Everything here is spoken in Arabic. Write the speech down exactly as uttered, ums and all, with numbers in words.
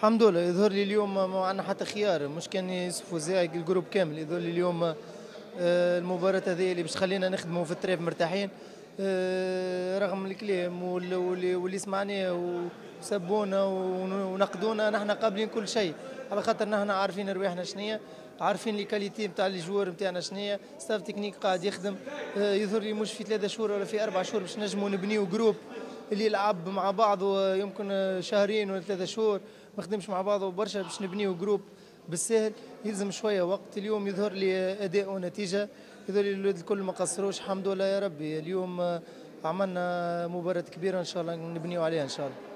الحمد لله. يظهر لي اليوم ما عندنا حتى خيار، مش كان يوسف وزايق الجروب كامل. يظهر لي اليوم آه، المباراة هذه اللي باش خلينا نخدموا في الطريف مرتاحين، آه، رغم الكلام وال- واللي واللي سمعناه وسبونا ونقدونا، نحن قابلين كل شيء، على خاطر نحن عارفين رواحنا شنية، عارفين لي كاليتي نتاع لي جوار نتاعنا شنية، ستاف تكنيك قاعد يخدم. آه، يظهر لي مش في ثلاثة شهور ولا في أربع شهور باش نجموا نبنيو جروب اللي يلعب مع بعض، يمكن شهرين ولا ثلاثة شهور ما خدمش مع بعضه برشا باش نبنيو جروب بالسهل. يلزم شويه وقت. اليوم يظهر لي اداء ونتيجه، يظهر لي الولاد الكل ما قصروش، الحمد لله يا ربي. اليوم عملنا مباراه كبيره ان شاء الله نبنيو عليها ان شاء الله.